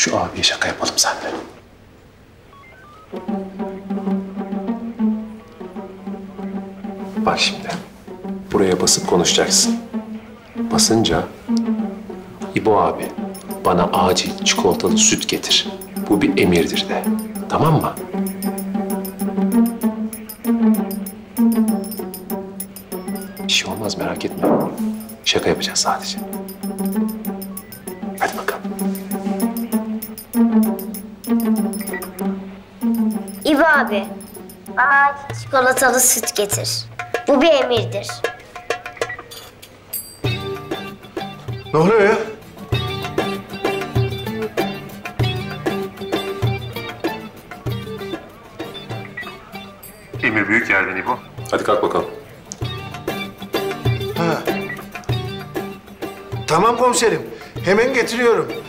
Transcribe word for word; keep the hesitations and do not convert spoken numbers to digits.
Şu abiye şaka yapalım seninle. Bak şimdi. Buraya basıp konuşacaksın. Basınca İbo abi bana acil çikolatalı süt getir. Bu bir emirdir de. Tamam mı? Bir şey olmaz, merak etme. Şaka yapacağız sadece. Hadi bakalım. İbo abi, bana çikolatalı süt getir. Bu bir emirdir. Ne oluyor ya? Emir büyük yerden İbo. Hadi kalk bakalım. Ha. Tamam komiserim. Hemen getiriyorum.